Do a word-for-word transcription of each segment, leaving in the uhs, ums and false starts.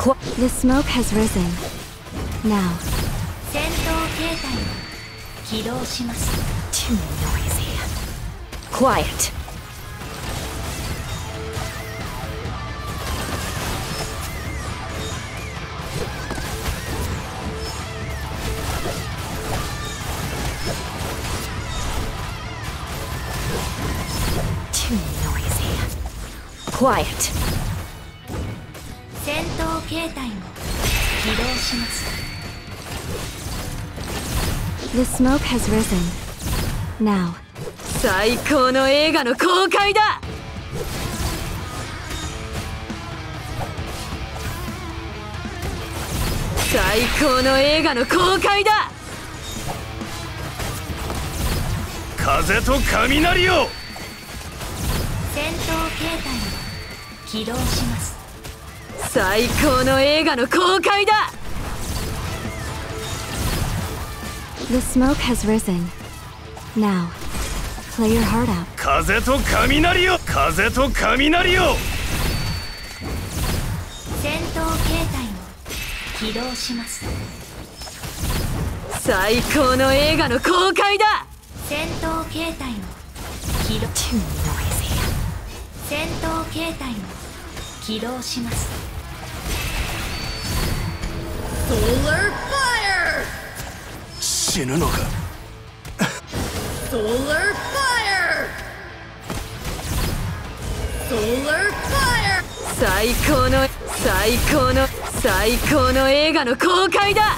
The smoke has risen. Now. 戦闘形態を起動します。 Too noisy. Quiet. Too noisy. Quiet. 戦闘形態を起動します。 The smoke has risen. Now. 最高の映画の公開だ。最高の映画の公開だ。 風と雷よ。 戦闘形態を起動します。 最高の映画の公開だ。 The smoke has risen. Now. Play your heart out. 風と雷よ。風と雷よ。 戦闘形態を起動します。 最高の映画の公開だ。 戦闘形態を起動。 Too noisy. 戦闘形態を起動します。 Solar fire! 死ぬのか。 Solar fire! Solar fire! 最高の最高の最高の映画の公開だ。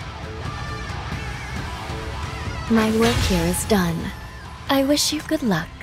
My work here is done. I wish you good luck.